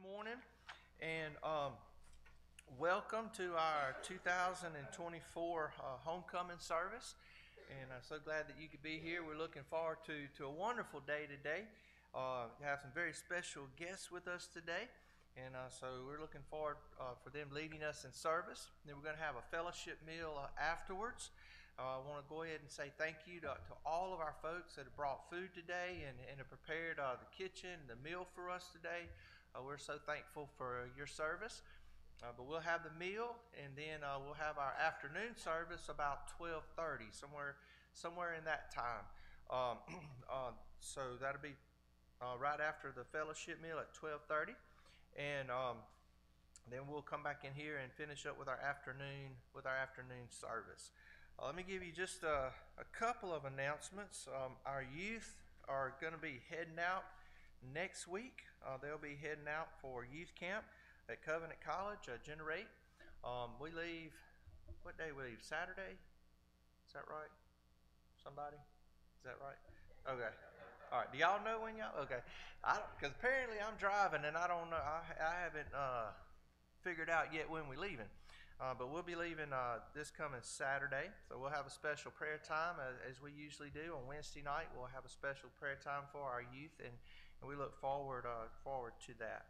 morning, and welcome to our 2024 homecoming service. And I'm so glad that you could be here. We're looking forward to a wonderful day today. We have some very special guests with us today, and so we're looking forward for them leading us in service. Then we're going to have a fellowship meal afterwards. I want to go ahead and say thank you to all of our folks that have brought food today and have prepared the kitchen, the meal for us today. We're so thankful for your service. But we'll have the meal, and then we'll have our afternoon service about 12:30, somewhere in that time. Um, so that'll be right after the fellowship meal at 12:30, and then we'll come back in here and finish up with our afternoon service. Let me give you just a couple of announcements. Our youth are going to be heading out next week. They'll be heading out for youth camp at Covenant College, Generate. We leave, what day we leave? Saturday? Is that right? Somebody? Is that right? Okay. All right. Do y'all know when y'all? Okay. Because apparently I'm driving and I don't know. I haven't figured out yet when we're leaving. But we'll be leaving this coming Saturday. So we'll have a special prayer time as we usually do on Wednesday night. We'll have a special prayer time for our youth, and we look forward to that.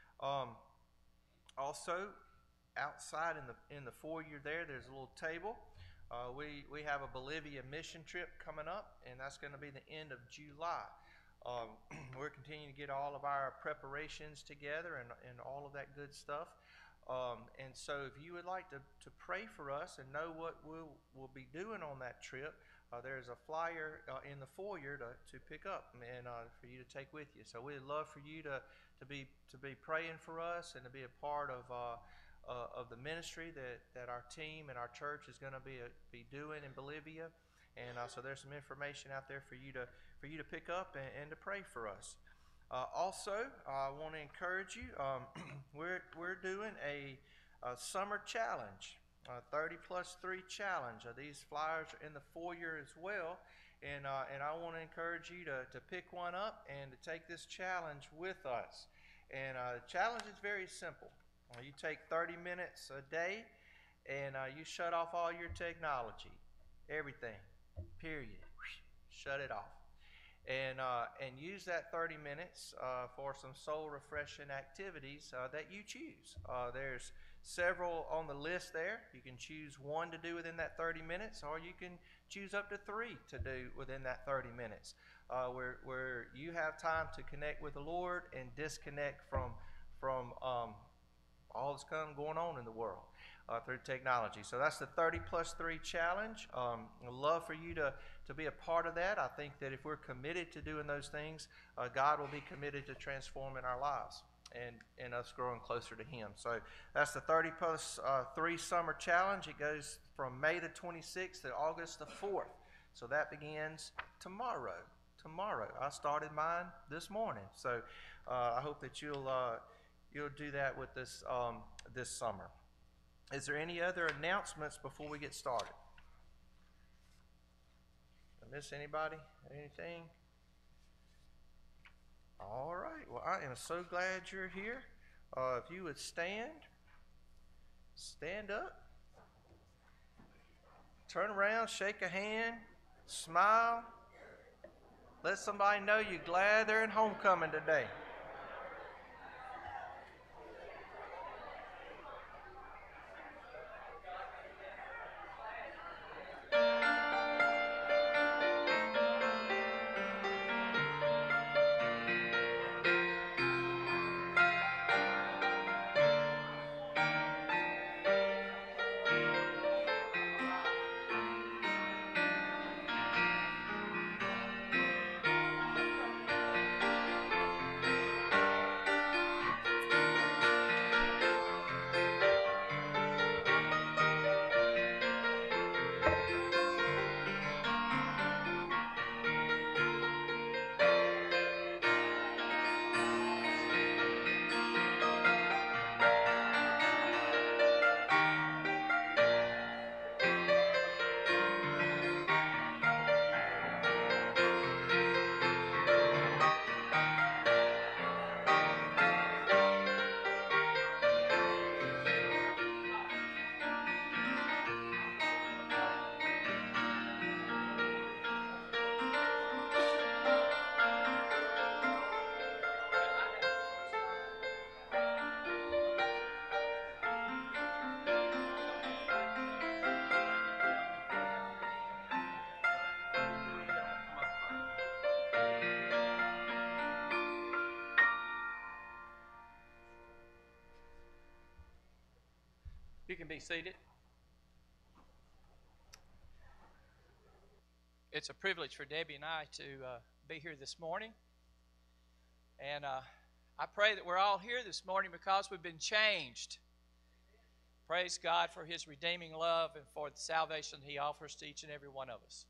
Also, outside in the foyer there's a little table. We have a Bolivia mission trip coming up, and that's going to be the end of July. We're continuing to get all of our preparations together and all of that good stuff. And so if you would like to pray for us and know what we'll be doing on that trip, there's a flyer in the foyer to pick up and for you to take with you. So we'd love for you to be praying for us and to be a part of the ministry that our team and our church is going to be doing in Bolivia. And so there's some information out there for you to pick up and to pray for us. Also, I want to encourage you. We're doing a summer challenge, 30 plus 3 challenge. These flyers are in the foyer as well, and I want to encourage you to pick one up and to take this challenge with us. And the challenge is very simple. You take 30 minutes a day, and you shut off all your technology, everything, period. Shut it off. And use that 30 minutes for some soul refreshing activities that you choose. There's several on the list there. You can choose one to do within that 30 minutes, or you can choose up to 3 to do within that 30 minutes, where you have time to connect with the Lord and disconnect from all that's going on in the world through technology. So that's the 30 plus 3 challenge. I'd love for you to be a part of that. I think that if we're committed to doing those things, God will be committed to transforming our lives and us growing closer to Him. So that's the 30 plus 3 summer challenge. It goes from May the 26th to August the 4th. So that begins tomorrow. I started mine this morning. So I hope that you'll do that with this this summer. Is there any other announcements before we get started? Did I miss anybody? Anything? All right. Well, I am so glad you're here. If you would stand up, turn around, shake a hand, smile. Let somebody know you're glad they're in homecoming today. can be seated. It's a privilege for Debbie and I to be here this morning. And I pray that we're all here this morning because we've been changed. Praise God for His redeeming love and for the salvation He offers to each and every one of us.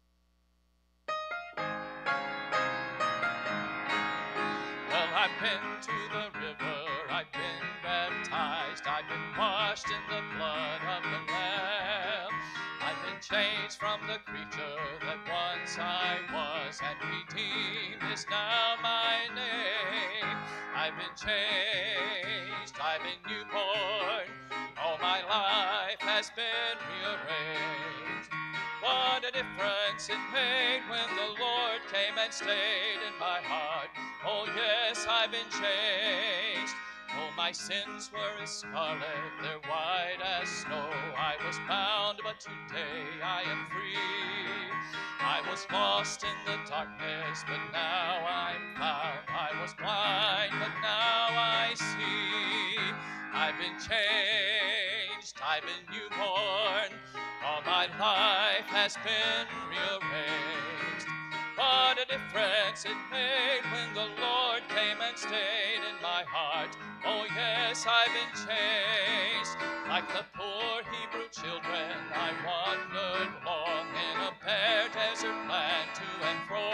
Well, I've been to the river, I've been baptized, I've been washed in the blood of the Lamb. I've been changed from the creature that once I was, and redeemed is now my name. I've been changed, I've been newborn, all my life has been rearranged. What a difference it made when the Lord came and stayed in my heart. Oh yes, I've been changed. Oh, my sins were as scarlet, they're white as snow. I was bound, but today I am free. I was lost in the darkness, but now I'm found. I was blind, but now I see. I've been changed, I've been newborn. All my life has been rearranged. What a difference it made when the Lord came and stayed in my heart. Oh yes, I've been changed. Like the poor Hebrew children, I wandered long in a bare desert land to and fro.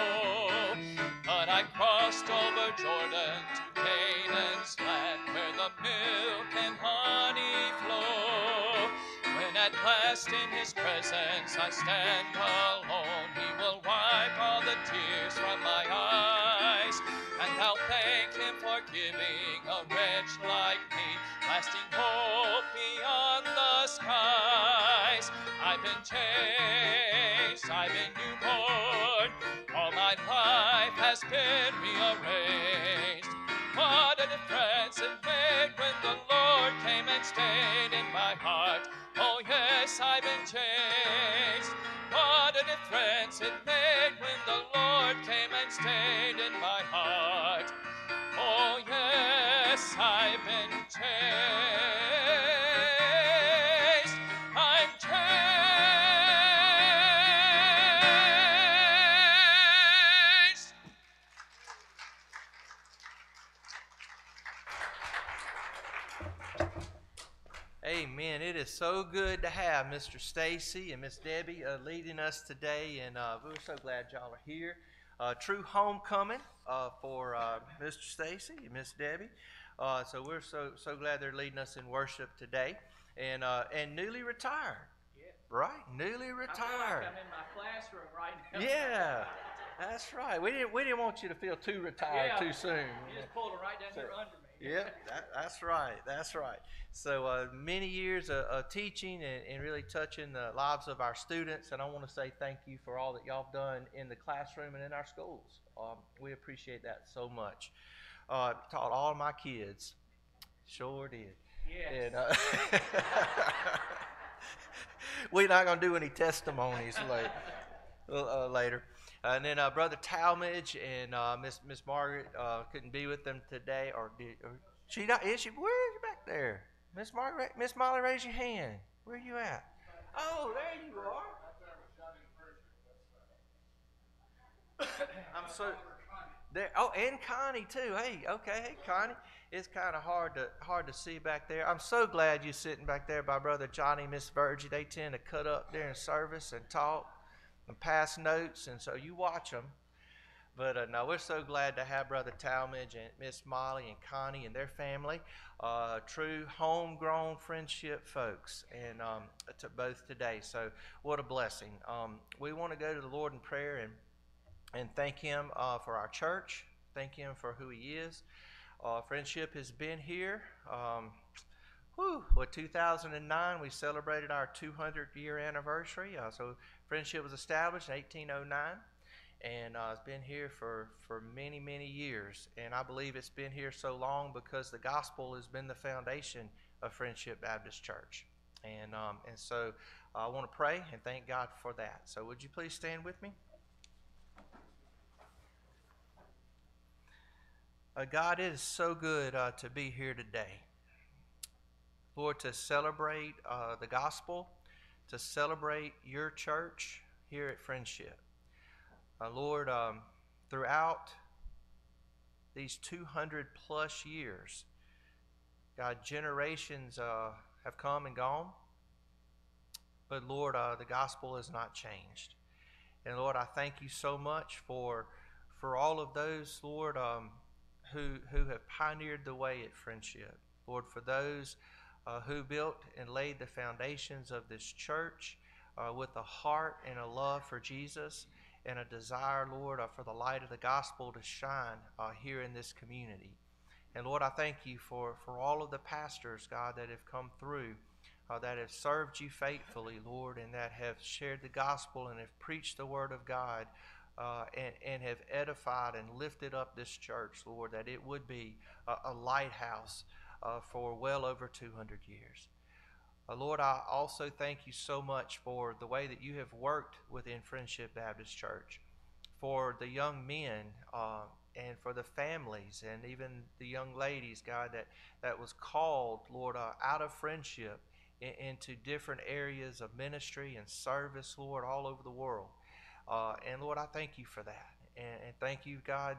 But I crossed over Jordan to Canaan's land, where the milk and honey flow. When at last in His presence I stand alone, He will wipe all the tears from my eyes, and I'll thank Him for giving a wretch like me lasting hope beyond the skies. I've been changed, I've been newborn, all my life has been rearranged. What a difference it made when the Lord came and stayed in my heart. Oh yes, I've been changed. What a difference it made when the Lord came and stayed in my heart. Oh yes, I've been changed. I'm changed. Amen. It is so good to have Mr. Stacy and Miss Debbie leading us today, and we're so glad y'all are here. True homecoming for Mr. Stacy and Miss Debbie. So we're so glad they're leading us in worship today, and newly retired. Yeah. Right, newly retired. I'm in my classroom right now. Yeah, that's right. We didn't want you to feel too retired too soon. You just pulled it right down here under me. Yeah, that's right. That's right. So many years of teaching and really touching the lives of our students. And I want to say thank you for all that y'all have done in the classroom and in our schools. We appreciate that so much. Taught all my kids. Sure did. Yes. And, we're not going to do any testimonies later. And then Brother Talmadge and Miss Margaret couldn't be with them today, or she not? Is she? Where is she back there? Miss Margaret, Miss Molly, raise your hand. Where are you at? Oh, there you are. I'm so there. Oh, and Connie too. Hey, okay, hey Connie. It's kind of hard to see back there. I'm so glad you're sitting back there by Brother Johnny, Miss Virgie. They tend to cut up during service and talk and pass notes, and so you watch them. But no, we're so glad to have Brother Talmadge and Miss Molly and Connie and their family, true homegrown friendship folks, and to both today. So what a blessing. We want to go to the Lord in prayer and thank Him for our church, thank Him for who He is. Friendship has been here. 2009, we celebrated our 200-year anniversary. So Friendship was established in 1809, and it's been here for many, many years. And I believe it's been here so long because the gospel has been the foundation of Friendship Baptist Church. And so I want to pray and thank God for that. So would you please stand with me? God, it is so good to be here today. Lord, to celebrate the gospel, to celebrate your church here at Friendship. Lord, throughout these 200 plus years, God, generations have come and gone, but Lord, the gospel has not changed. And Lord, I thank you so much for all of those, Lord, who have pioneered the way at Friendship. Lord, for those who built and laid the foundations of this church with a heart and a love for Jesus and a desire, Lord, for the light of the gospel to shine here in this community. And Lord, I thank you for all of the pastors, God, that have come through, that have served you faithfully, Lord, and that have shared the gospel and have preached the word of God and have edified and lifted up this church, Lord, that it would be a lighthouse for well over 200 years. Lord, I also thank you so much for the way that you have worked within Friendship Baptist Church, for the young men and for the families and even the young ladies, God, that was called, Lord, out of Friendship into different areas of ministry and service, Lord, all over the world. And Lord, I thank you for that. And thank you, God,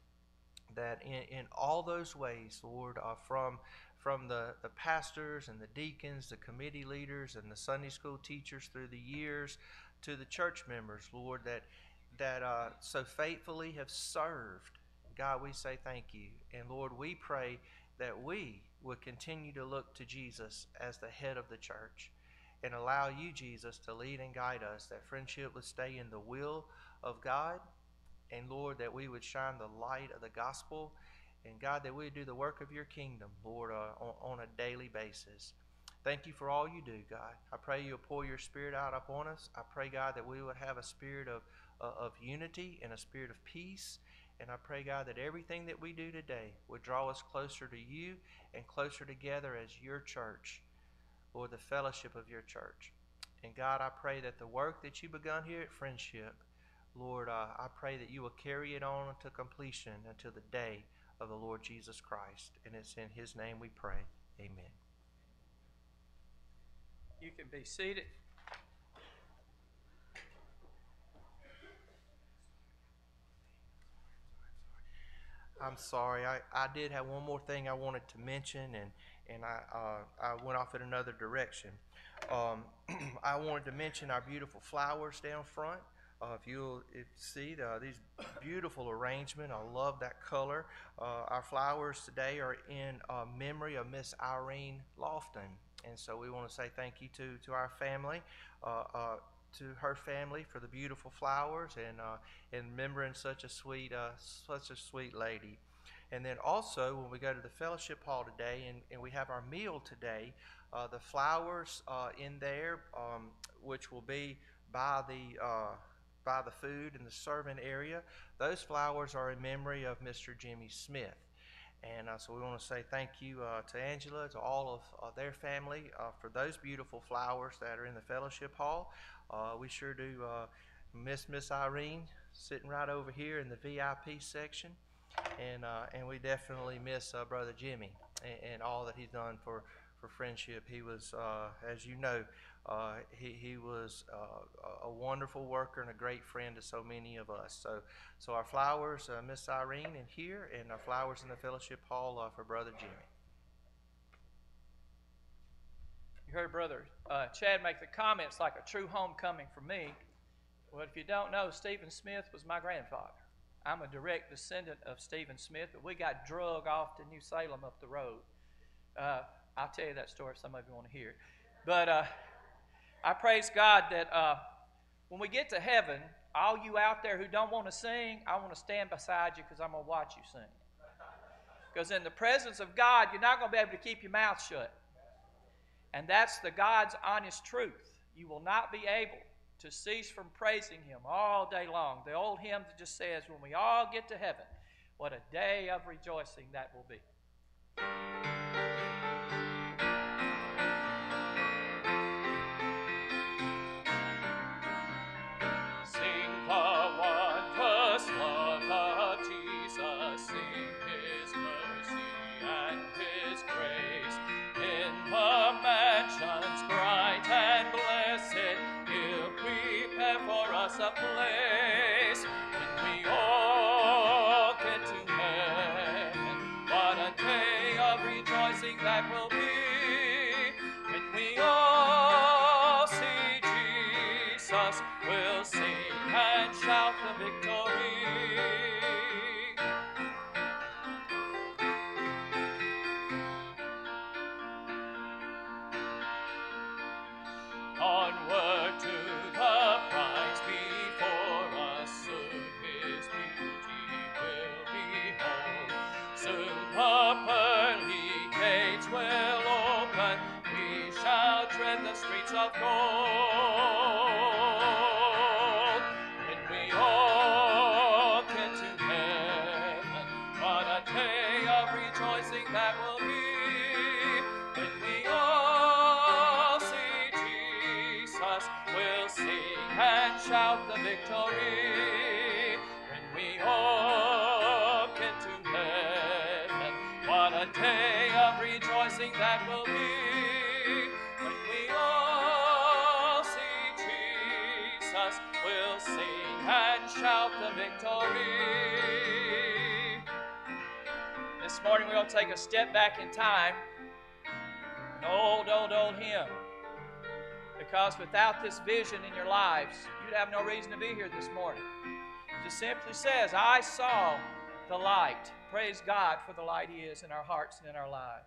that in all those ways, Lord, from the pastors and the deacons, the committee leaders, and the Sunday school teachers through the years to the church members, Lord, that so faithfully have served. God, we say thank you. And Lord, we pray that we would continue to look to Jesus as the head of the church and allow you, Jesus, to lead and guide us, that Friendship would stay in the will of God, and Lord, that we would shine the light of the gospel, and God, that we would do the work of your kingdom, Lord, on a daily basis. Thank you for all you do, God. I pray you'll pour your Spirit out upon us. I pray, God, that we would have a spirit of unity and a spirit of peace. And I pray, God, that everything that we do today would draw us closer to you and closer together as your church, Lord, the fellowship of your church. And God, I pray that the work that you've begun here at Friendship, Lord, I pray that you will carry it on to completion until the day of the Lord Jesus Christ. And it's in his name we pray. Amen. You can be seated. I'm sorry. I did have one more thing I wanted to mention, and I went off in another direction. I wanted to mention our beautiful flowers down front. If you'll see these beautiful arrangement, I love that color. Our flowers today are in memory of Miss Irene Lofton, and so we want to say thank you to our family, to her family for the beautiful flowers and remembering such a sweet lady. And then also when we go to the fellowship hall today and we have our meal today, the flowers in there, which will be by the food in the serving area, those flowers are in memory of Mr. Jimmy Smith. And so we want to say thank you to Angela, to all of their family for those beautiful flowers that are in the fellowship hall. We sure do miss Miss Irene sitting right over here in the VIP section. And we definitely miss Brother Jimmy and all that he's done for Friendship. He was, as you know, he was a wonderful worker and a great friend to so many of us. So our flowers, Miss Irene in here, and our flowers in the fellowship hall for Brother Jimmy. You heard Brother Chad make the comments like a true homecoming for me. Well, if you don't know, Stephen Smith was my grandfather. I'm a direct descendant of Stephen Smith, but we got drug off to New Salem up the road. I'll tell you that story if some of you want to hear it. But I praise God that when we get to heaven, all you out there who don't want to sing, I want to stand beside you because I'm going to watch you sing. Because in the presence of God, you're not going to be able to keep your mouth shut. And that's the God's honest truth. You will not be able to cease from praising Him all day long. The old hymn that just says, when we all get to heaven, what a day of rejoicing that will be. Sing the wondrous love of Jesus, sing His mercy and His grace in the place when we all get to heaven. What a day of rejoicing that will be when we all see Jesus. We'll sing and shout the victory. Onward to the prize before us, soon His beauty will behold. Soon the pearly gates will open, we shall tread the streets of gold. When we all get to heaven, what a day of rejoicing that will be. When we all see Jesus, we'll sing and shout the victory. When we all get to heaven, what a day of rejoicing that will be. When we all see Jesus, we'll sing and shout the victory. This morning we're going to take a step back in time. An old hymn. Because without this vision in your lives, you'd have no reason to be here this morning. It just simply says, I saw the light. Praise God for the light He is in our hearts and in our lives.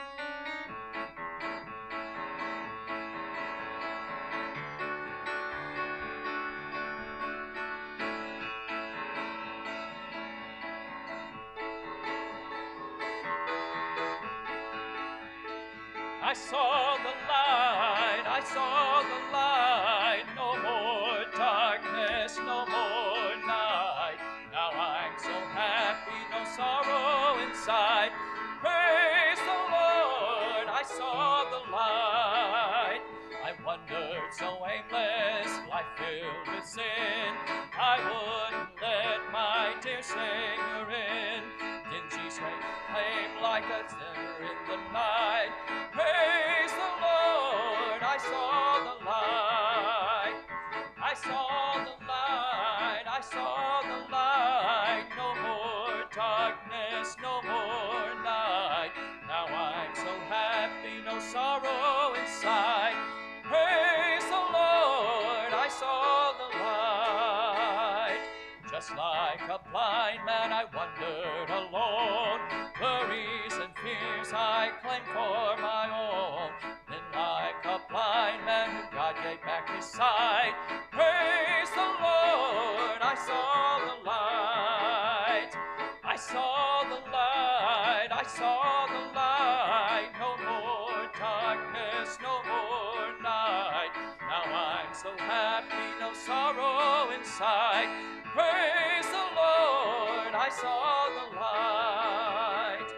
I saw the light, I saw the light, no more darkness, no more night. Now I'm so happy, no sorrow inside. Praise the Lord, I saw the light. I wandered so aimless, life filled with sin. I wouldn't let my dear Savior in. Dingy straight flame like a sinner in the night. Praise the Lord, I saw the light. I saw the light, I saw the light. No more darkness, no more night. Now I'm so happy, no sorrow inside. Praise the Lord, I saw the light. Just like a blind man I wandered alone. Worries and fears I claimed for my own. Then like a blind man who God gave back His sight. Praise the Lord, I saw the light. I saw the light, I saw the light. No more darkness, no more night. Now I'm so happy, no sorrow inside. Praise the Lord, I saw the light.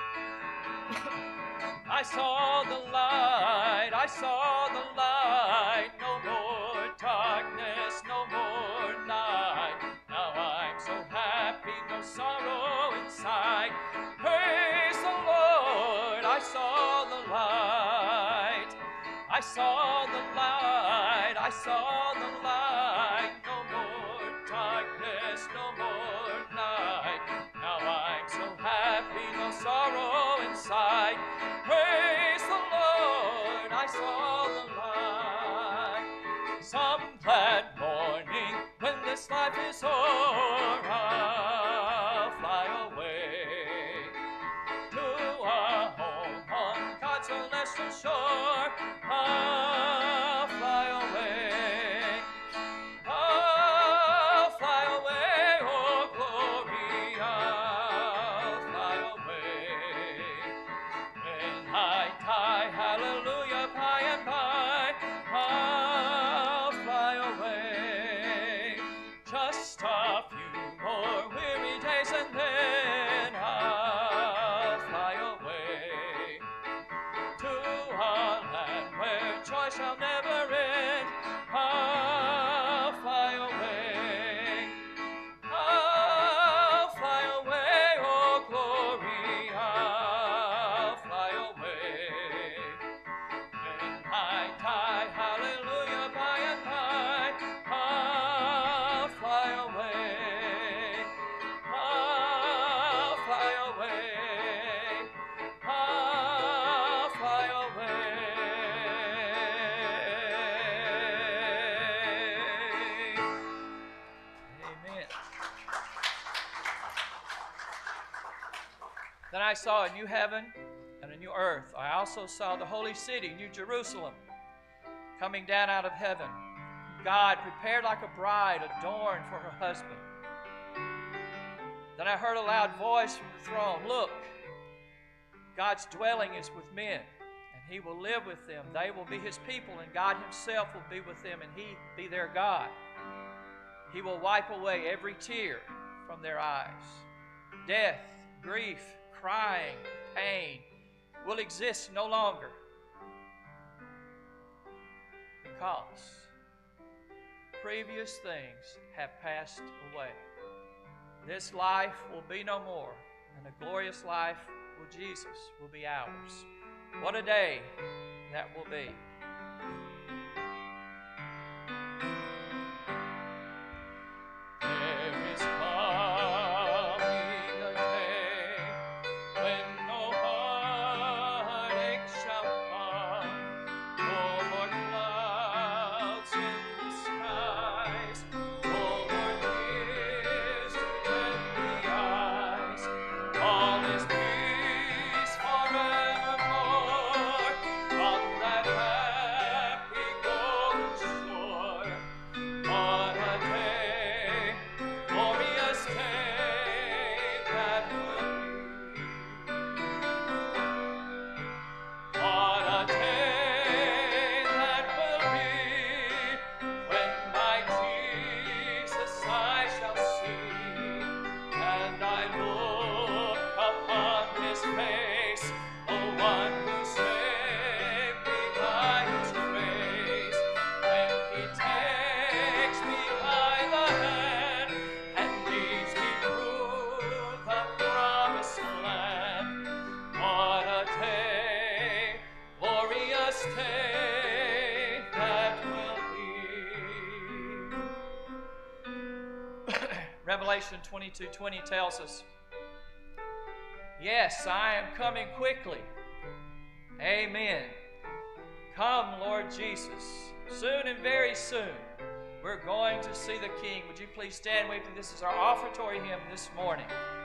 I saw the light, I saw the light. No more darkness, no more night. Now I'm so happy, no sorrow inside. Praise the Lord, I saw the light. I saw the light, I saw the light. No more darkness, no more night. Now I'm so happy, no sorrow inside. Praise the Lord, I saw the light. Some glad morning when this life is o'er, I'll fly away to a home on God's celestial shore. I'll fly away. I'll fly away, oh glory, I'll fly away. When I die, hallelujah, by and by, I'll fly away. Just Then I saw a new heaven and a new earth. I also saw the holy city, New Jerusalem, coming down out of heaven. God prepared like a bride adorned for her husband. Then I heard a loud voice from the throne. Look, God's dwelling is with men, and He will live with them. They will be His people, and God Himself will be with them, and He be their God. He will wipe away every tear from their eyes. Death, grief, crying, pain will exist no longer, because previous things have passed away. This life will be no more, and a glorious life with Jesus will be ours. What a day that will be. There is coming a day when no heartache shall come, no more clouds in the skies, no more tears to dim the eyes. All is peace forevermore on that happy golden shore. What a day, glorious day that will be. What a day that will be, when my Jesus I shall see, and I look upon His face, the one who saved me by His grace. When He takes me by the hand and leads me through the promised land. What a day, glorious day that will be. Revelation 22:20 tells us, yes, I am coming quickly. Amen. Come, Lord Jesus. Soon and very soon, we're going to see the King. Would you please stand with me? This is our offertory hymn this morning.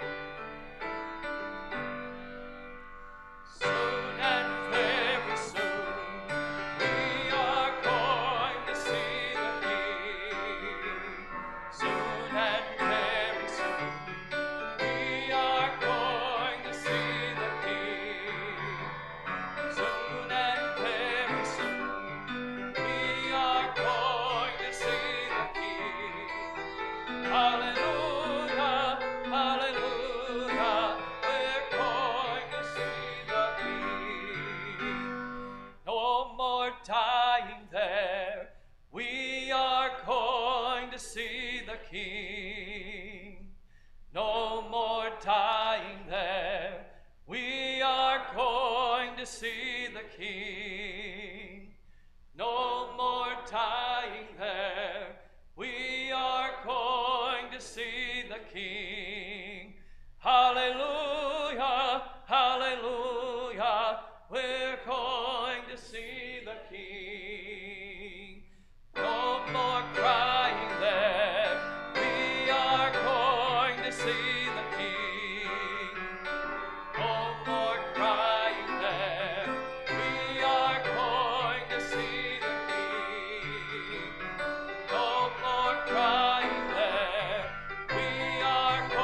Soon and very soon, we are going to see the King. Soon and very soon, we are going to see the King. Soon and very soon, we are going to see the King. Hallelujah, hallelujah, we're going to see the King. No more dying there, we are going to see the King. No more dying there, we are going to see the King. No more dying there, we are going to see the King. Hallelujah, hallelujah, we're going to see the King. No more crying there, we are going to see the King. No more crying there, we are going to see the King. No more crying there, we are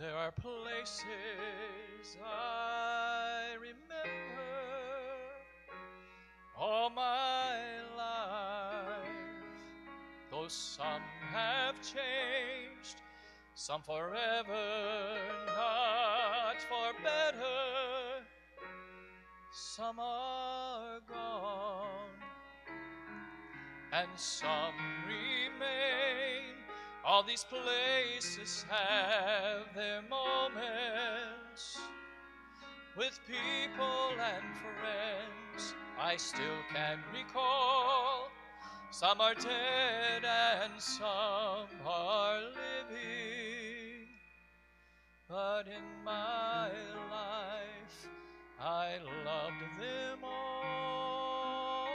There are places I remember all my life, though some have changed, some forever, not for better, some are gone, and some remain. All these places have their moments with people and friends I still can recall. Some are dead and some are living, but in my life I loved them all.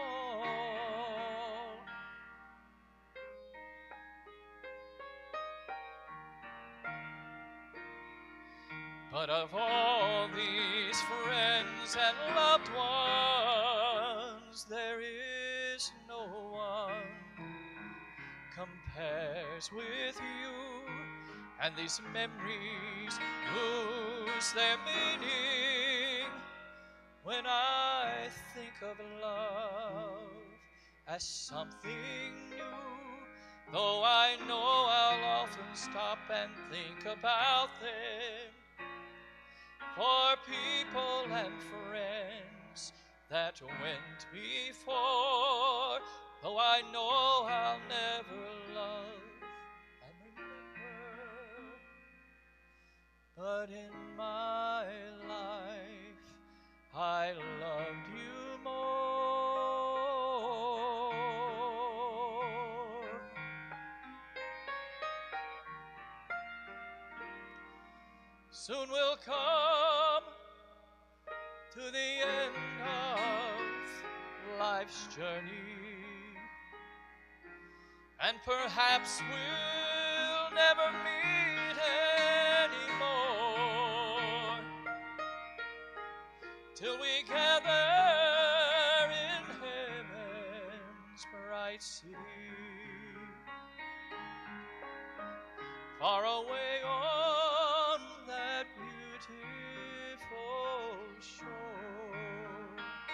But of all these friends and loved ones, there is no one compares with you, and these memories lose their meaning when I think of love as something new. Though I know I'll often stop and think about them, for people and friends that went before, though I know I'll never love and remember, but in my life I loved you more. Soon we'll come to the end of life's journey, and perhaps we'll never meet anymore, till we gather in heaven's bright city, far away on that beautiful shore.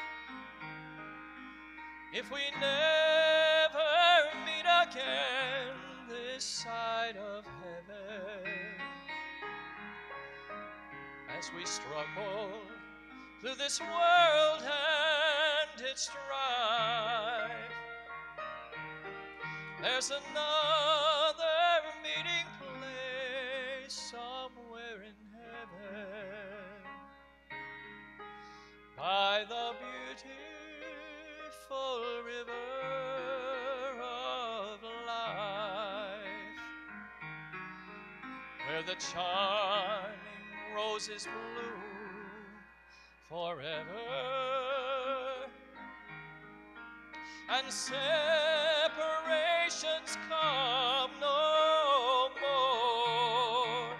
If we never meet again this side of heaven, as we struggle through this world and its strife, there's another meeting place somewhere in heaven, by the beautiful river of life, where the charming roses bloom forever, and separations come no more.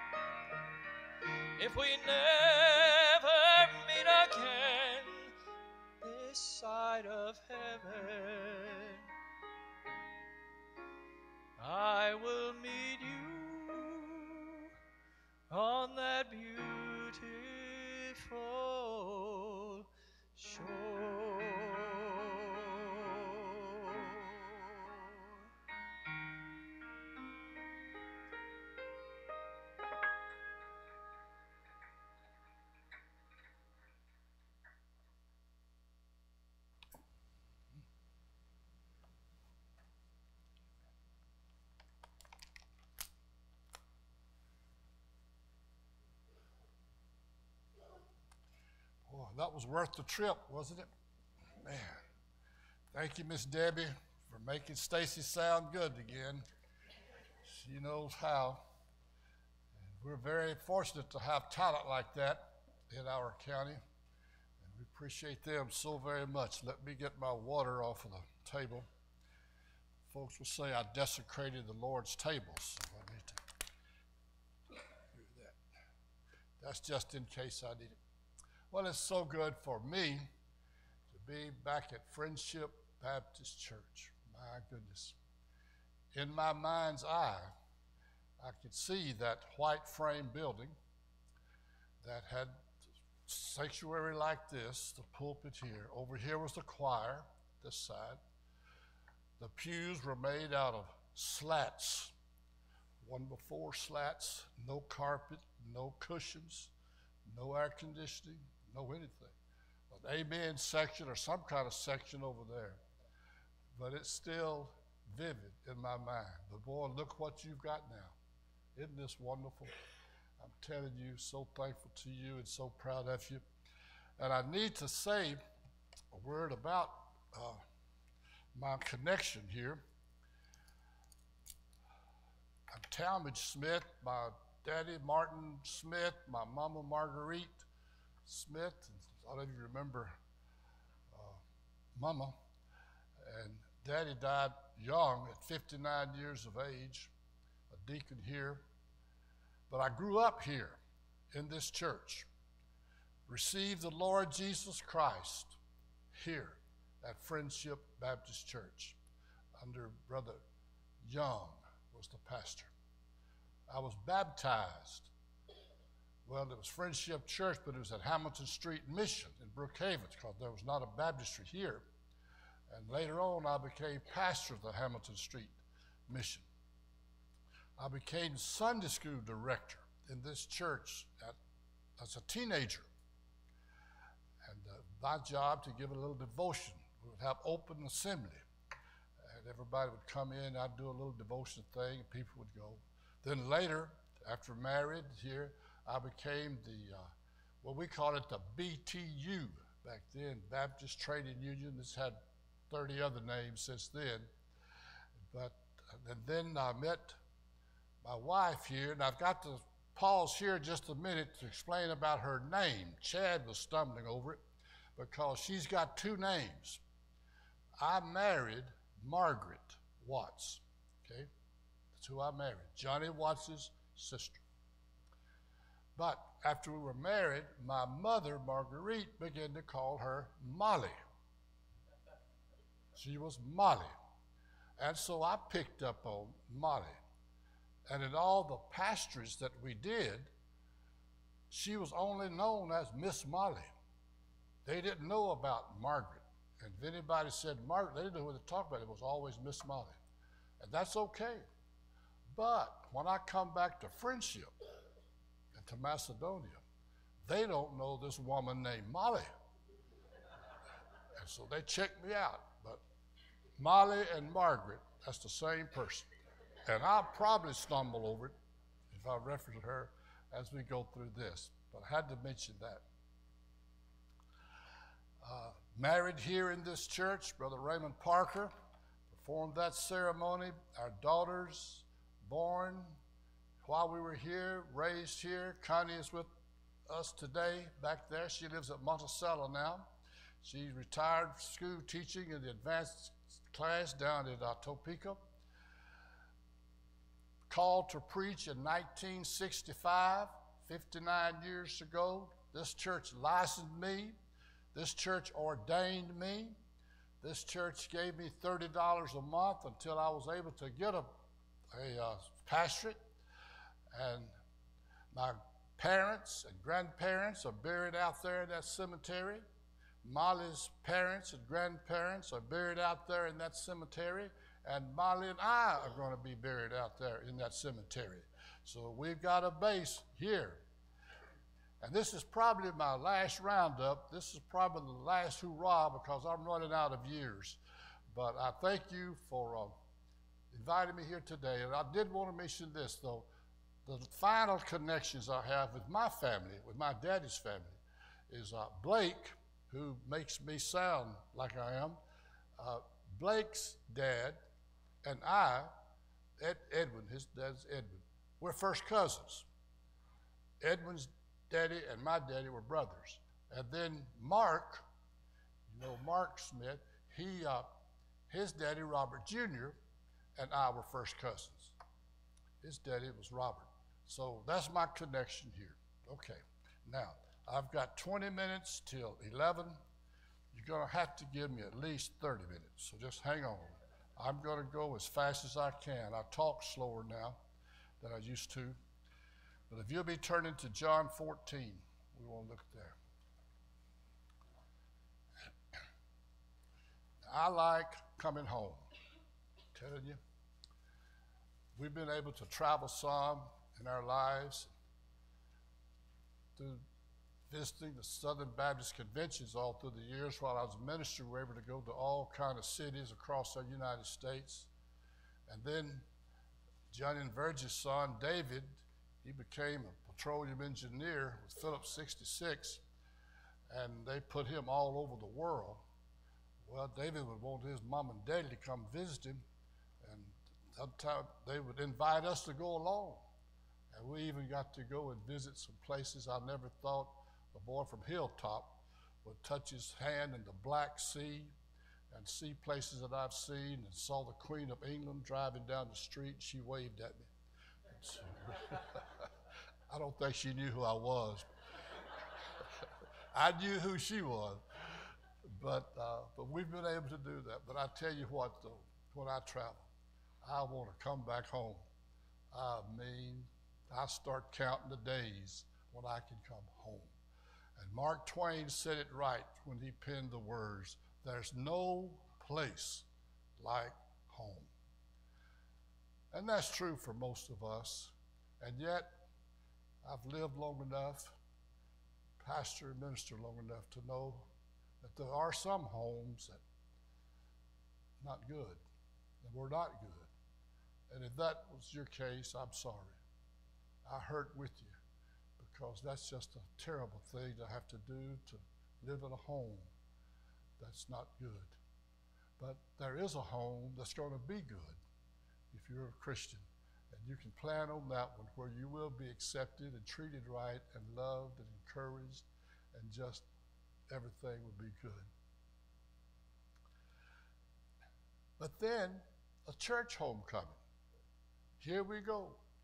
If we never meet again this side of heaven, I will meet you on that beautiful shore. Boy, that was worth the trip, wasn't it? Man, thank you, Miss Debbie, for making Stacy sound good again. She knows how. And we're very fortunate to have talent like that in our county, and we appreciate them so very much. Let me get my water off of the table. Folks will say I desecrated the Lord's table, so I need to do that. That's just in case I need it. Well, it's so good for me to be back at Friendship Baptist Church. My goodness. In my mind's eye, I could see that white frame building that had sanctuary like this, the pulpit here. Over here was the choir, this side. The pews were made out of slats, 1x4 slats, no carpet, no cushions, no air conditioning, no anything. An amen section or some kind of section over there. But it's still vivid in my mind. But boy, look what you've got now. Isn't this wonderful? I'm telling you, so thankful to you and so proud of you. And I need to say a word about my connection here. I'm Talmadge Smith, my daddy Martin Smith, my mama Marguerite Smith. A lot of you remember Mama. And Daddy died young at 59 years of age, a deacon here. But I grew up here in this church, received the Lord Jesus Christ here at Friendship Baptist Church under Brother Young was the pastor. I was baptized. Well, it was Friendship Church, but it was at Hamilton Street Mission in Brookhaven because there was not a baptistry here. And later on, I became pastor of the Hamilton Street Mission. I became Sunday school director in this church as a teenager. And my job to give a little devotion. We would have open assembly. And everybody would come in, I'd do a little devotion thing, and people would go. Then later, after married here, I became what we call it the BTU back then, Baptist Training Union. This had 30 other names since then. And then I met my wife here, and I've got to pause here just a minute to explain about her name. Chad was stumbling over it because she's got two names. I married Margaret Watts, okay? That's who I married, Johnny Watts' sister. But after we were married, my mother, Marguerite, began to call her Molly. She was Molly. And so I picked up on Molly. And in all the pastorages that we did, she was only known as Miss Molly. They didn't know about Margaret. And if anybody said Margaret, they didn't know who to talk about. It was always Miss Molly. And that's okay. But when I come back to Friendship and to Macedonia, they don't know this woman named Molly. And so they checked me out. But Molly and Margaret, that's the same person. And I'll probably stumble over it if I reference her as we go through this. But I had to mention that. Married here in this church, Brother Raymond Parker performed that ceremony. Our daughters born while we were here, raised here. Connie is with us today back there. She lives at Monticello now. She's retired school teaching in the advanced class down at Topeka. Called to preach in 1965, 59 years ago. This church licensed me. This church ordained me. This church gave me $30 a month until I was able to get a pastorate. And my parents and grandparents are buried out there in that cemetery. Molly's parents and grandparents are buried out there in that cemetery. And Molly and I are going to be buried out there in that cemetery. So we've got a base here. And this is probably my last roundup. This is probably the last hurrah because I'm running out of years. But I thank you for inviting me here today. And I did want to mention this, though. The final connections I have with my family, with my daddy's family, is Blake, who makes me sound like I am. Blake's dad and I, Edwin, his dad's Edwin, we're first cousins. Edwin's daddy and my daddy were brothers. And then Mark, you know Mark Smith, his daddy, Robert Jr., and I were first cousins. His daddy was Robert. So that's my connection here. Okay, now I've got 20 minutes till 11. You're going to have to give me at least 30 minutes, so just hang on. I'm going to go as fast as I can. I talk slower now that I used to. But if you'll be turning to John 14, we want to look there. I like coming home. I'm telling you, we've been able to travel some in our lives through visiting the Southern Baptist conventions all through the years. While I was a minister, we were able to go to all kinds of cities across the United States. And then Johnny and Virgil's son, David, he became a petroleum engineer with Phillips 66, and they put him all over the world. Well, David would want his mom and daddy to come visit him, and sometimes they would invite us to go along. And we even got to go and visit some places I never thought a boy from Hilltop would touch his hand in the Black Sea and see places that I've seen, and saw the Queen of England driving down the street. She waved at me. I don't think she knew who I was. I knew who she was. But we've been able to do that. But I tell you what, though, when I travel, I want to come back home. I mean, I start counting the days when I can come home. And Mark Twain said it right when he penned the words, "There's no place like home." And that's true for most of us. And yet, I've lived long enough, pastor and minister long enough to know that there are some homes that are not good, and we're not good. And if that was your case, I'm sorry. I hurt with you, because that's just a terrible thing to have to do, to live in a home that's not good. But there is a home that's going to be good if you're a Christian. And you can plan on that one, where you will be accepted and treated right and loved and encouraged, and just everything will be good. But then, a church homecoming. Here we go.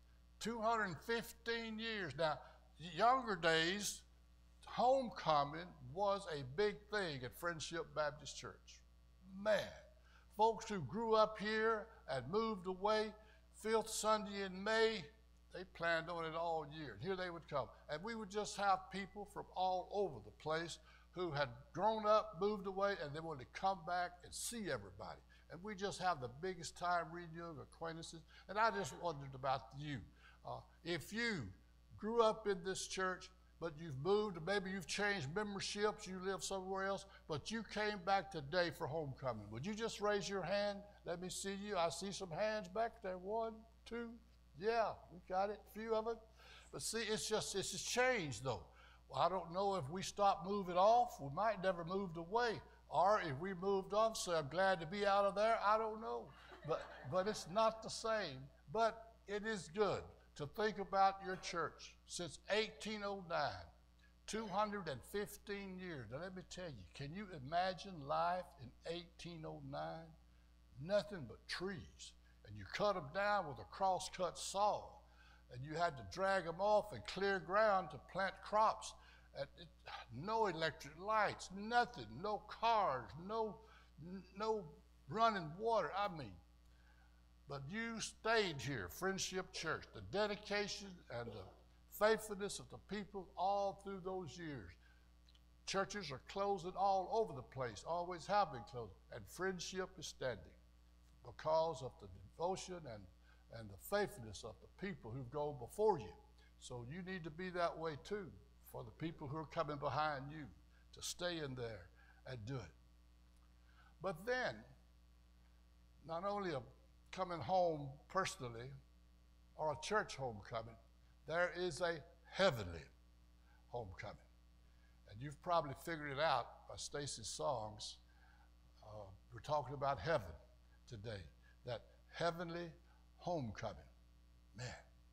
215 years. Now, younger days, homecoming was a big thing at Friendship Baptist Church. Man, folks who grew up here and moved away, Fifth Sunday in May, they planned on it all year. And here they would come. And we would just have people from all over the place who had grown up, moved away, and they wanted to come back and see everybody. And we just have the biggest time renewing acquaintances. And I just wondered about you. If you grew up in this church, but you've moved, maybe you've changed memberships, you live somewhere else, but you came back today for homecoming, would you just raise your hand? Let me see you. I see some hands back there. 1, 2. Yeah, we got it. A few of it. But see, it's just changed, though. Well, I don't know if we stopped moving off. We might never moved away. Or if we moved off, so I'm glad to be out of there. I don't know. But it's not the same. But it is good to think about your church. Since 1809, 215 years. Now let me tell you, can you imagine life in 1809? Nothing but trees. And you cut them down with a cross-cut saw. And you had to drag them off and clear ground to plant crops. And no electric lights, nothing, no cars, no running water. I mean, but you stayed here, Friendship Church. The dedication and the faithfulness of the people all through those years. Churches are closing all over the place, always have been closing, and Friendship is standing because of the devotion and the faithfulness of the people who've gone before you. So you need to be that way too, for the people who are coming behind you, to stay in there and do it. But then, not only a coming home personally or a church homecoming, there is a heavenly homecoming. And you've probably figured it out by Stacy's songs. We're talking about heaven today, that heavenly homecoming. Man.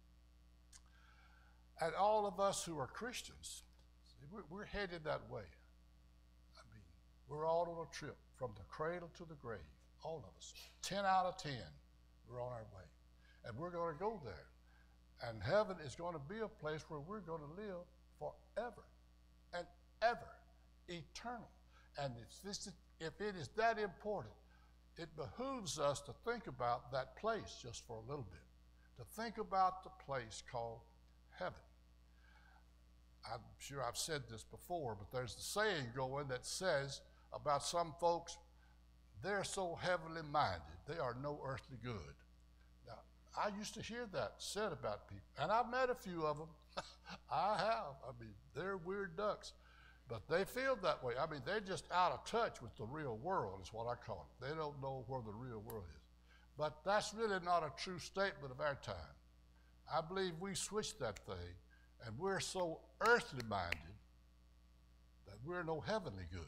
And all of us who are Christians, we're headed that way. I mean, we're all on a trip from the cradle to the grave, all of us. 10 out of 10, we're on our way. And we're going to go there. And heaven is going to be a place where we're going to live forever and ever, eternal. And if it is that important, it behooves us to think about that place just for a little bit. to think about the place called heaven. I'm sure I've said this before, but there's a saying going that says about some folks, they're so heavenly minded, they are no earthly good. Now, I used to hear that said about people, and I've met a few of them. I have. I mean, they're weird ducks, but they feel that way. I mean, they're just out of touch with the real world is what I call it. They don't know where the real world is. But that's really not a true statement of our time. I believe we switched that thing, and we're so earthly minded that we're no heavenly good.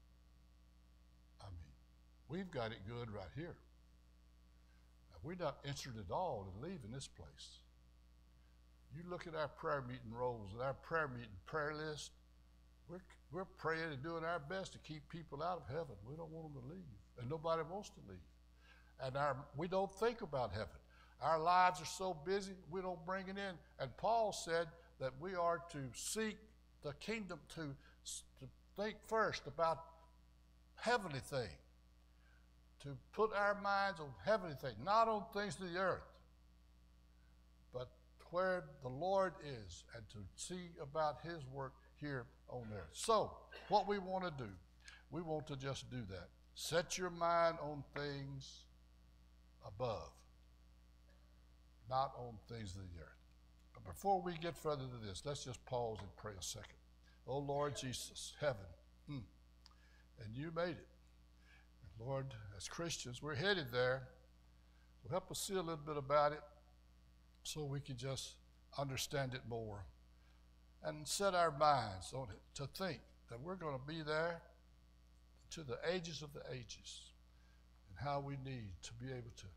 I mean, we've got it good right here. Now, we're not interested at all in leaving this place. You look at our prayer meeting rolls and our prayer meeting prayer list, we're praying and doing our best to keep people out of heaven. We don't want them to leave, and nobody wants to leave. And we don't think about heaven. Our lives are so busy, we don't bring it in. And Paul said that we are to seek the kingdom, to think first about heavenly things, to put our minds on heavenly things, not on things of the earth, but where the Lord is, and to see about his work here on earth. So, what we want to do, we want to just do that. Set your mind on things above, not on things of the earth. But before we get further to this, let's just pause and pray a second. Oh Lord Jesus, heaven, and you made it. And Lord, as Christians, we're headed there. So help us see a little bit about it so we can just understand it more and set our minds on it to think that we're going to be there to the ages of the ages, and how we need to be able to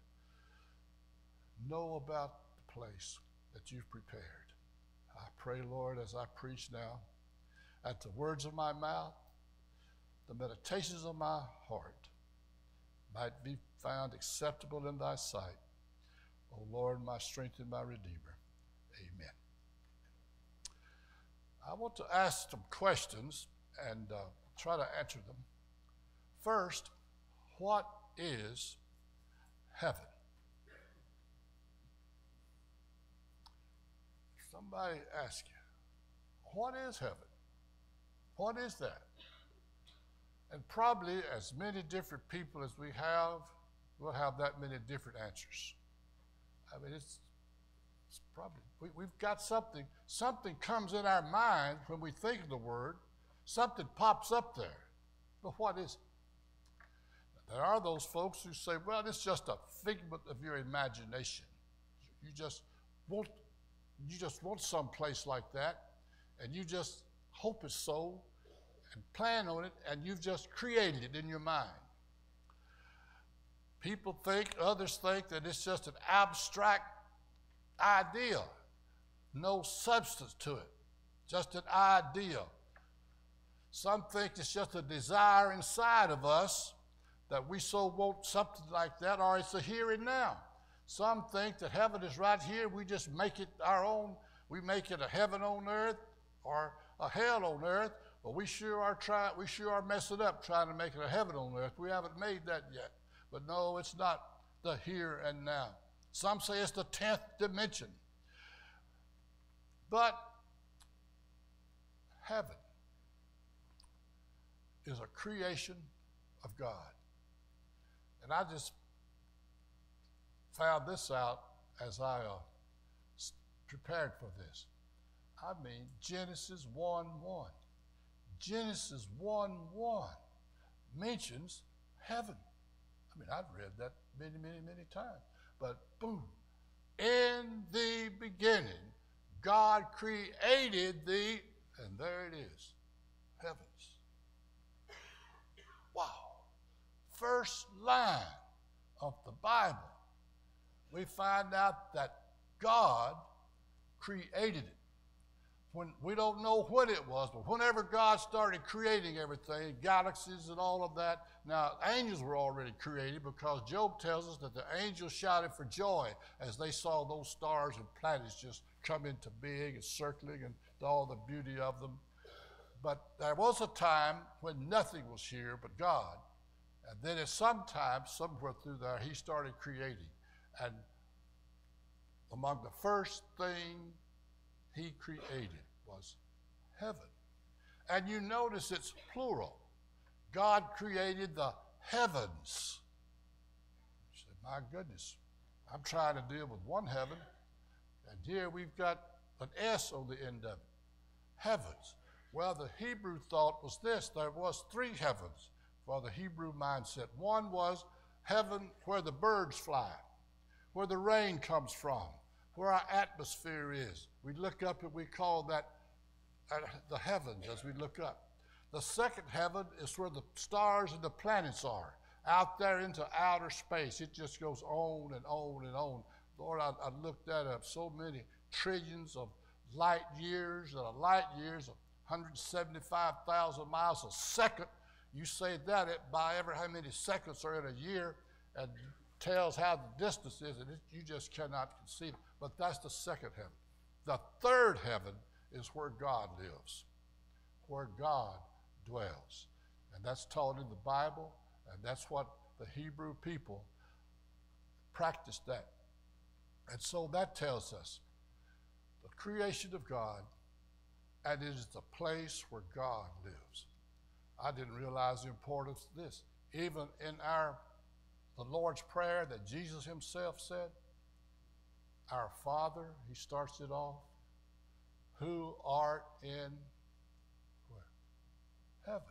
know about the place that you've prepared. I pray, Lord, as I preach now, at the words of my mouth, the meditations of my heart might be found acceptable in thy sight. O Lord, my strength and my Redeemer. Amen. I want to ask some questions and try to answer them. First, what is heaven? Somebody ask you, what is heaven? What is that? And probably as many different people as we have, we'll have that many different answers. I mean, it's probably, we've got something comes in our mind when we think of the word, something pops up there. But what is it? There are those folks who say, well, it's just a figment of your imagination. You just want some place like that, and you just hope it's so, and plan on it, and you've just created it in your mind. People think, others think that it's just an abstract idea, no substance to it, just an idea. Some think it's just a desire inside of us that we so want something like that, or it's a here and now. Some think that heaven is right here, we just make it our own, we make it a heaven on earth or a hell on earth, but we sure are messing up trying to make it a heaven on earth. We haven't made that yet. But no, it's not the here and now. Some say it's the 10th dimension. But heaven is a creation of God. And I just found this out as I prepared for this. I mean, Genesis 1:1. Genesis 1:1 mentions heaven. I mean, I've read that many, many, many times. But boom, in the beginning, God created the, and there it is, heavens. Wow. First line of the Bible, we find out that God created it. When we don't know what it was, but whenever God started creating everything, galaxies and all of that, now angels were already created because Job tells us that the angels shouted for joy as they saw those stars and planets just come into being and circling and all the beauty of them. But there was a time when nothing was here but God. And then at some time, somewhere through there, he started creating. And among the first thing he created was heaven. And you notice it's plural. God created the heavens. You say, my goodness, I'm trying to deal with one heaven, and here we've got an S on the end of it. Heavens. Well, the Hebrew thought was this. There was three heavens for the Hebrew mindset. One was heaven where the birds fly, where the rain comes from, where our atmosphere is. We look up and we call that the heavens as we look up. The second heaven is where the stars and the planets are, out there into outer space. It just goes on and on and on. Lord, I looked that up. So many trillions of light years, and a light year is 175,000 miles a second. You say that by every how many seconds are in a year, and tells how the distance is, and you just cannot conceive it. But that's the second heaven. The third heaven is where God lives, where God dwells. And that's taught in the Bible, and that's what the Hebrew people practiced that. And so that tells us the creation of God, and it is the place where God lives. I didn't realize the importance of this. Even in the Lord's Prayer that Jesus himself said, our Father, he starts it off, who art in where? Heaven.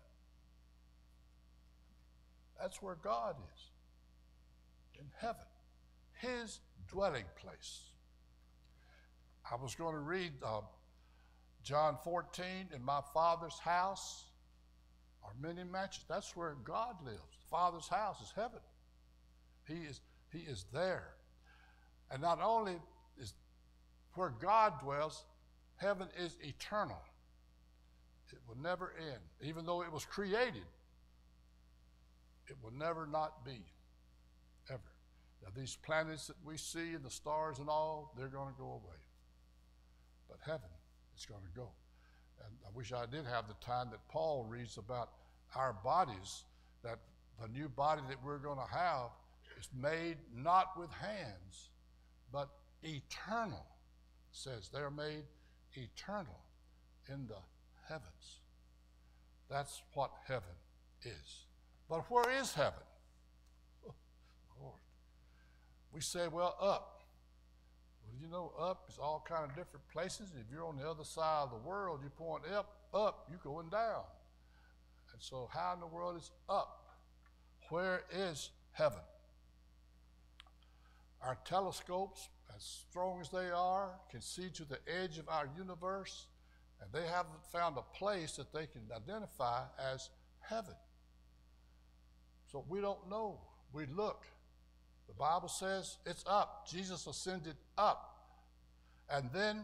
That's where God is, in heaven, his dwelling place. I was going to read John 14, in my Father's house are many mansions. That's where God lives. The Father's house is heaven. He is there. And not only is where God dwells, heaven is eternal. It will never end. Even though it was created, it will never not be, ever. Now, these planets that we see and the stars and all, they're going to go away. But heaven is going to go. And I wish I did have the time that Paul reads about our bodies, that the new body that we're going to have is made not with hands, but eternal. It says they're made eternal in the heavens. That's what heaven is. But where is heaven? Oh, Lord. We say, well, up. Well, you know, up is all kind of different places. If you're on the other side of the world, you point up, you're going down. And so how in the world is up? Where is heaven? Our telescopes, as strong as they are, can see to the edge of our universe, and they haven't found a place that they can identify as heaven. So we don't know. We look. The Bible says it's up. Jesus ascended up. And then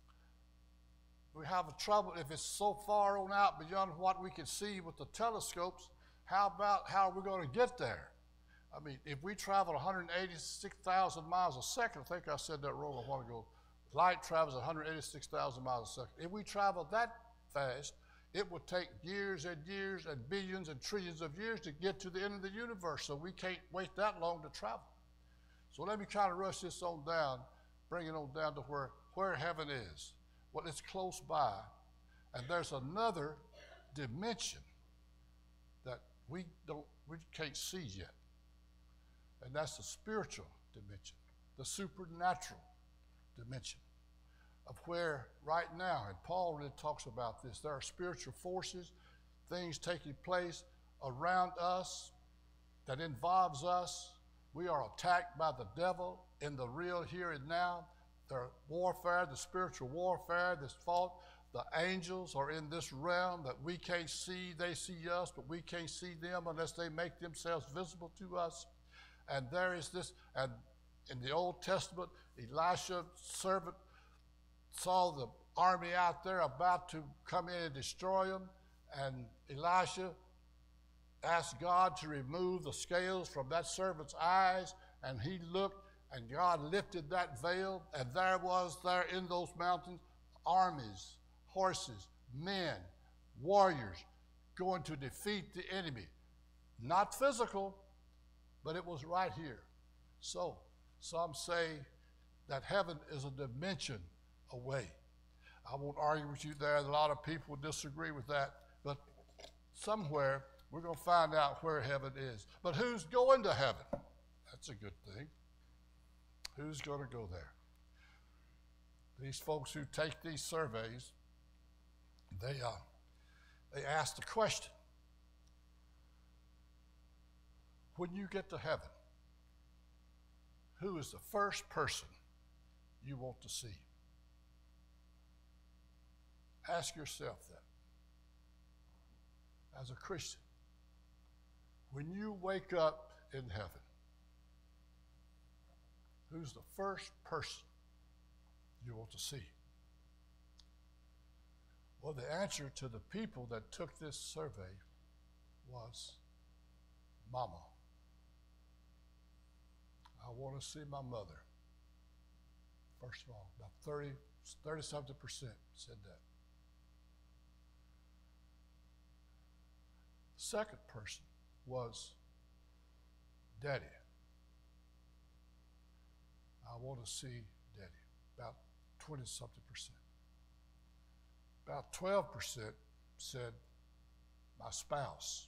we have a trouble if it's so far on out beyond what we can see with the telescopes. How are we going to get there? I mean, if we travel 186,000 miles a second, I think I said that wrong a while ago. Light travels 186,000 miles a second. If we travel that fast, it would take years and years and billions and trillions of years to get to the end of the universe, so we can't wait that long to travel. So let me try to rush this on down, bring it on down to where heaven is. Well, it's close by, and there's another dimension that we can't see yet, and that's the spiritual dimension, the supernatural dimension of where right now, and Paul really talks about this, there are spiritual forces, things taking place around us that involves us. We are attacked by the devil in the real here and now. The warfare, the spiritual warfare that's fought. The angels are in this realm that we can't see. They see us, but we can't see them unless they make themselves visible to us. And there is this, and in the Old Testament, Elisha's servant saw the army out there about to come in and destroy them, and Elisha asked God to remove the scales from that servant's eyes, and he looked, and God lifted that veil, and there in those mountains, armies, horses, men, warriors, going to defeat the enemy. Not physical, but it was right here. So some say that heaven is a dimension away. I won't argue with you there. A lot of people disagree with that, but somewhere we're going to find out where heaven is. But who's going to heaven? That's a good thing. Who's going to go there? These folks who take these surveys, they ask the question, when you get to heaven, who is the first person you want to see? Ask yourself that. As a Christian, when you wake up in heaven, who's the first person you want to see? Well, the answer to the people that took this survey was Mama. I want to see my mother. First of all, about 30-something% said that. Second person was Daddy. I want to see Daddy. About 20-something%. About 12% said my spouse.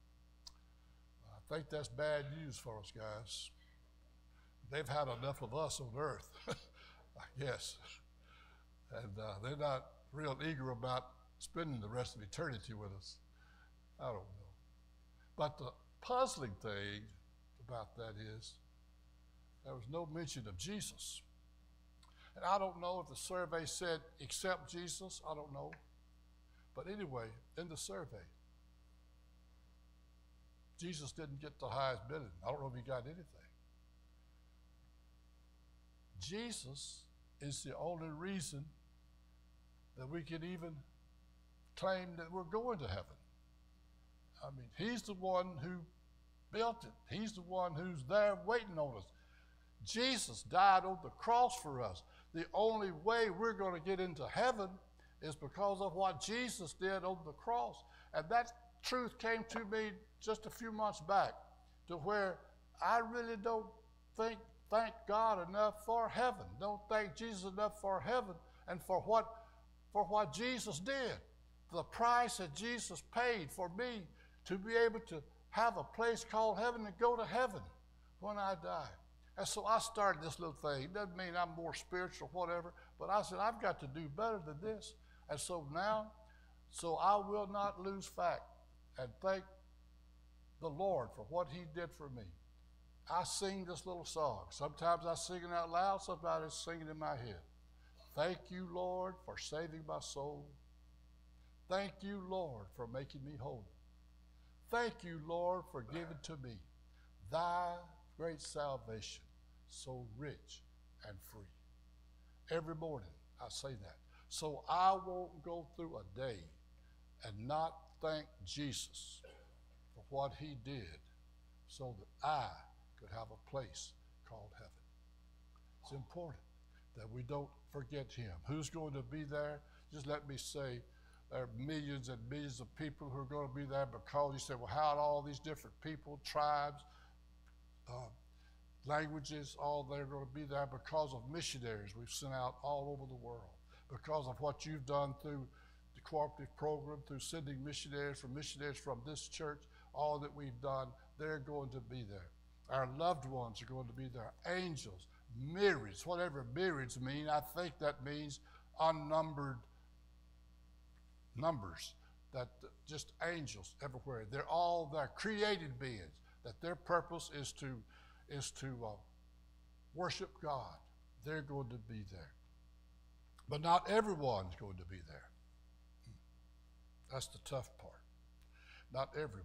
I think that's bad news for us, guys. They've had enough of us on earth, I guess. And they're not real eager about spending the rest of eternity with us. I don't know. But the puzzling thing about that is there was no mention of Jesus. And I don't know if the survey said accept Jesus. I don't know. But anyway, in the survey, Jesus didn't get the highest bidding. I don't know if he got anything. Jesus is the only reason that we can even claim that we're going to heaven. I mean, he's the one who built it. He's the one who's there waiting on us. Jesus died on the cross for us. The only way we're going to get into heaven is because of what Jesus did on the cross. And that truth came to me just a few months back, to where I really don't thank God enough for heaven. Don't thank Jesus enough for heaven and for what Jesus did. The price that Jesus paid for me to be able to have a place called heaven and go to heaven when I die. And so I started this little thing. It doesn't mean I'm more spiritual or whatever, but I said, I've got to do better than this. And so now, I will not lose fact and thank the Lord for what he did for me. I sing this little song. Sometimes I sing it out loud, sometimes I sing it in my head. Thank you, Lord, for saving my soul. Thank you, Lord, for making me holy. Thank you, Lord, for giving to me thy great salvation, so rich and free. Every morning I say that. So I won't go through a day and not thank Jesus for what he did so that I could have a place called heaven. It's important that we don't forget him. Who's going to be there? Just let me say, there are millions and millions of people who are going to be there, because you say, well, how are all these different people, tribes, languages, all they're going to be there? Because of missionaries we've sent out all over the world, because of what you've done through the cooperative program, through sending missionaries from this church, all that we've done, they're going to be there. Our loved ones are going to be there. Angels, myriads, whatever myriads mean, I think that means unnumbered numbers, that just angels everywhere. They're all there, created beings, that their purpose is to worship God. They're going to be there. But not everyone's going to be there. That's the tough part. Not everyone.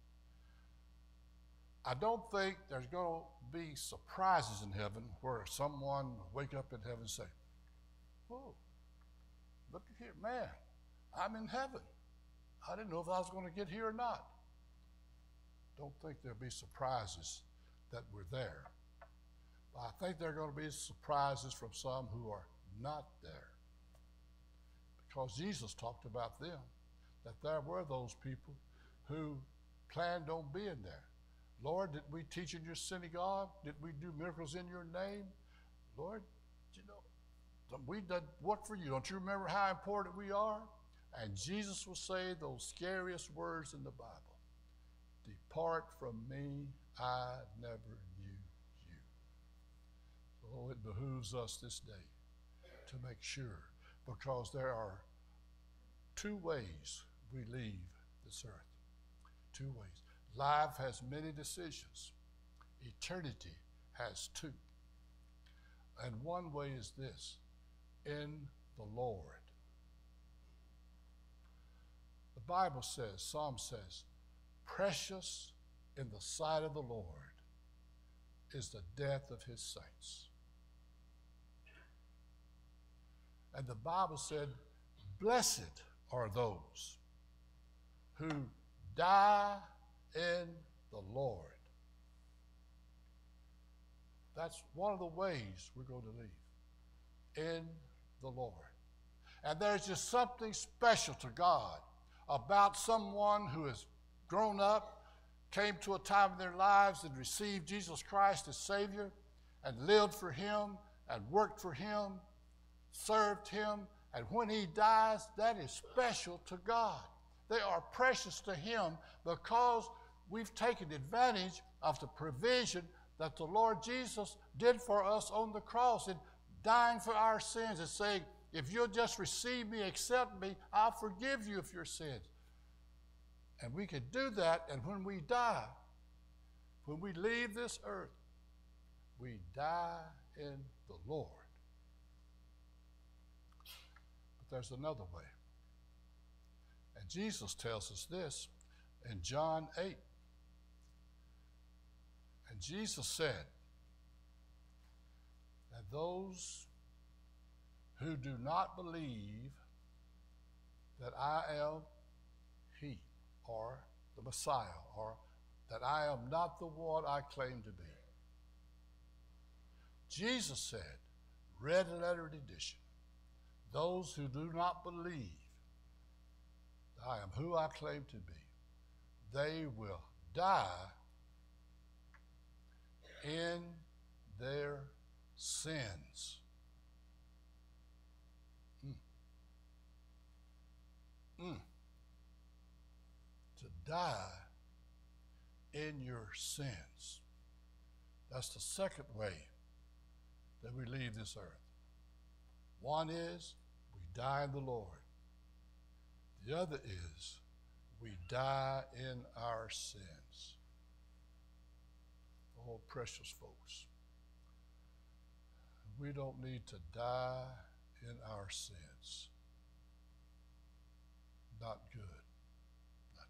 I don't think there's going to be surprises in heaven where someone will wake up in heaven and say, "Whoa, look at here, man, I'm in heaven. I didn't know if I was going to get here or not." Don't think there'll be surprises that we're there. But I think there are going to be surprises from some who are not there. Because Jesus talked about them, that there were those people who planned on being there. Lord, did we teach in your synagogue? Did we do miracles in your name? Lord, you know, we did what for you? Don't you remember how important we are? And Jesus will say those scariest words in the Bible. Depart from me, I never knew you. So it behooves us this day to make sure, because there are two ways we leave this earth. Two ways. Life has many decisions. Eternity has two. And one way is this: in the Lord. The Bible says, Psalm says, precious in the sight of the Lord is the death of his saints. And the Bible said, blessed are those who die in the Lord. That's one of the ways we're going to leave, in the Lord. And there's just something special to God about someone who has grown up, came to a time in their lives and received Jesus Christ as Savior, and lived for him, and worked for him, served him, and when he dies, that is special to God. They are precious to him because we've taken advantage of the provision that the Lord Jesus did for us on the cross in dying for our sins and saying, if you'll just receive me, accept me, I'll forgive you of your sins. And we can do that, and when we die, when we leave this earth, we die in the Lord. But there's another way. And Jesus tells us this in John 8. And Jesus said that those who do not believe that I am he, or the Messiah, or that I am not the one I claim to be. Jesus said, red lettered edition, those who do not believe that I am who I claim to be, they will die in their sins. To die in your sins. That's the second way that we leave this earth. One is we die in the Lord. The other is we die in our sins. Oh, precious folks, we don't need to die in our sins. Not good. Not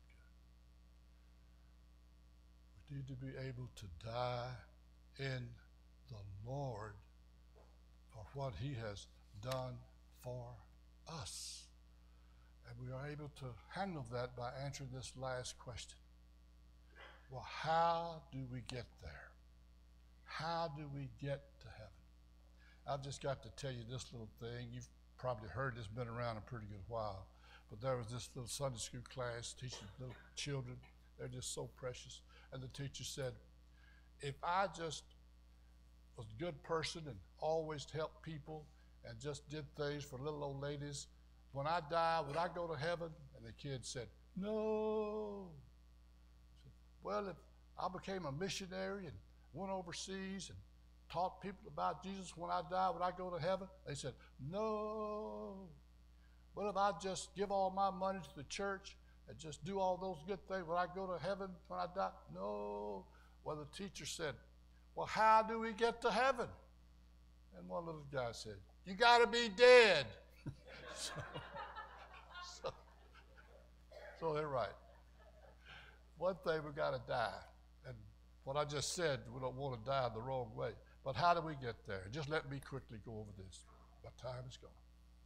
good. We need to be able to die in the Lord for what he has done for us. And we are able to handle that by answering this last question. Well, how do we get there? How do we get to heaven? I've just got to tell you this little thing. You've probably heard this, been around a pretty good while. But there was this little Sunday school class teaching little children. They're just so precious. And the teacher said, if I just was a good person and always helped people and just did things for little old ladies, when I die, would I go to heaven? And the kid said, no. I said, well, if I became a missionary and went overseas and taught people about Jesus, when I die, would I go to heaven? They said, no. What if I just give all my money to the church and just do all those good things? Will I go to heaven when I die? No. Well, the teacher said, well, how do we get to heaven? And one little guy said, you got to be dead. so they're right. One thing, we got to die. And what I just said, we don't want to die the wrong way. But how do we get there? Just let me quickly go over this. My time is gone.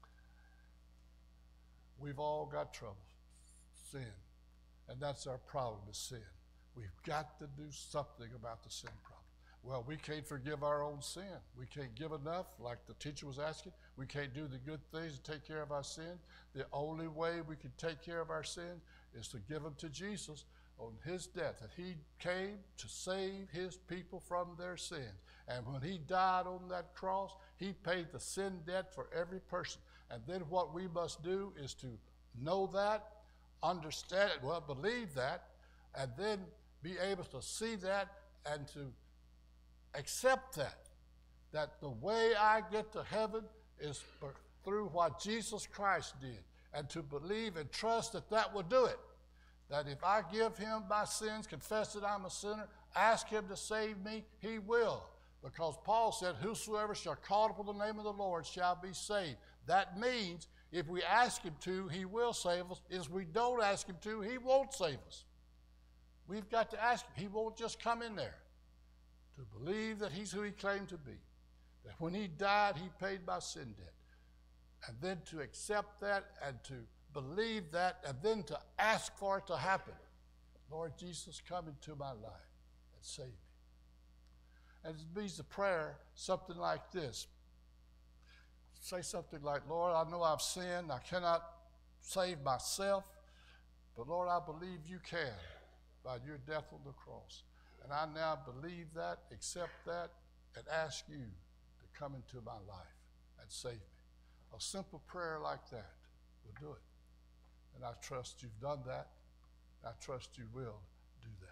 We've all got trouble, sin. And that's our problem, is sin. We've got to do something about the sin problem. Well, we can't forgive our own sin. We can't give enough, like the teacher was asking. We can't do the good things to take care of our sin. The only way we can take care of our sin is to give them to Jesus on his death, that he came to save his people from their sins. And when he died on that cross, he paid the sin debt for every person. And then what we must do is to know that, understand it, well, believe that, and then be able to see that and to accept that the way I get to heaven is through what Jesus Christ did, and to believe and trust that that will do it. That if I give him my sins, confess that I'm a sinner, ask him to save me, he will. Because Paul said, whosoever shall call upon the name of the Lord shall be saved. That means if we ask him to, he will save us. If we don't ask him to, he won't save us. We've got to ask him. He won't just come in there. To believe that he's who he claimed to be. That when he died, he paid my sin debt. And then to accept that and to believe that and then to ask for it to happen. Lord Jesus, come into my life and save me. And it means the prayer, something like this. Say something like, Lord, I know I've sinned. I cannot save myself. But Lord, I believe you can by your death on the cross. And I now believe that, accept that, and ask you to come into my life and save me. A simple prayer like that will do it. And I trust you've done that. I trust you will do that.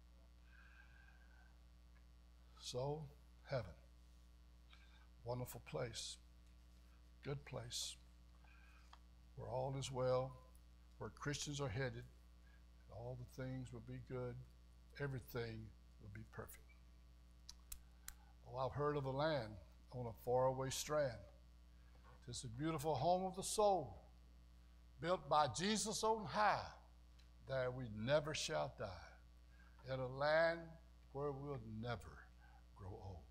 So, heaven, wonderful place, good place, where all is well, where Christians are headed, and all the things will be good, everything will be perfect. Oh, I've heard of a land on a faraway strand. It's a beautiful home of the soul, built by Jesus on high. There we never shall die, in a land where we'll never grow old.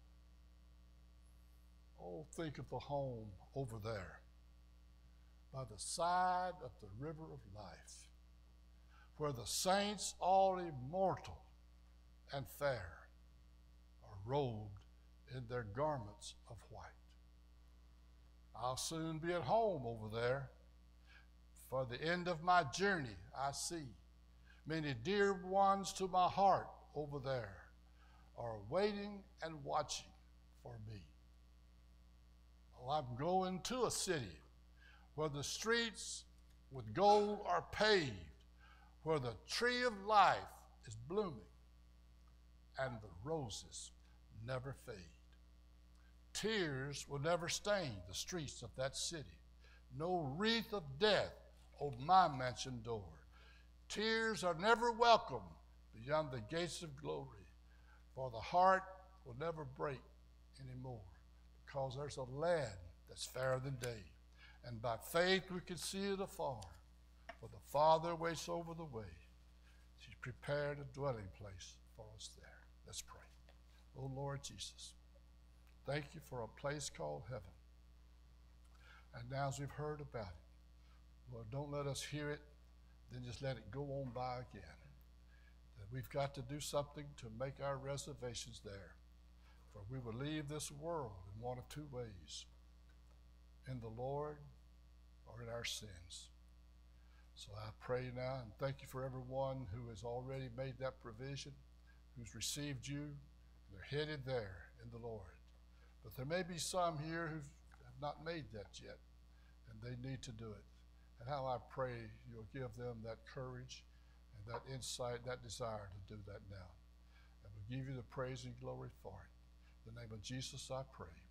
Oh, think of the home over there, by the side of the river of life, where the saints, all immortal and fair, are robed in their garments of white. I'll soon be at home over there. For the end of my journey, I see many dear ones to my heart over there are waiting and watching for me. Oh, I'm going to a city where the streets with gold are paved, where the tree of life is blooming and the roses never fade. Tears will never stain the streets of that city. No wreath of death on my mansion door. Tears are never welcome beyond the gates of glory, for the heart will never break anymore, because there's a land that's fairer than day. And by faith we can see it afar, for the Father waits over the way. He's prepared a dwelling place for us there. Let's pray. Oh, Lord Jesus, thank you for a place called heaven. And now as we've heard about it, Lord, don't let us hear it, then just let it go on by again. That we've got to do something to make our reservations there. For we will leave this world in one of two ways, in the Lord or in our sins. So I pray now and thank you for everyone who has already made that provision, who's received you, and they're headed there in the Lord. But there may be some here who have not made that yet, and they need to do it. And how I pray you'll give them that courage and that insight, that desire to do that now. And we'll give you the praise and glory for it. In the name of Jesus I pray.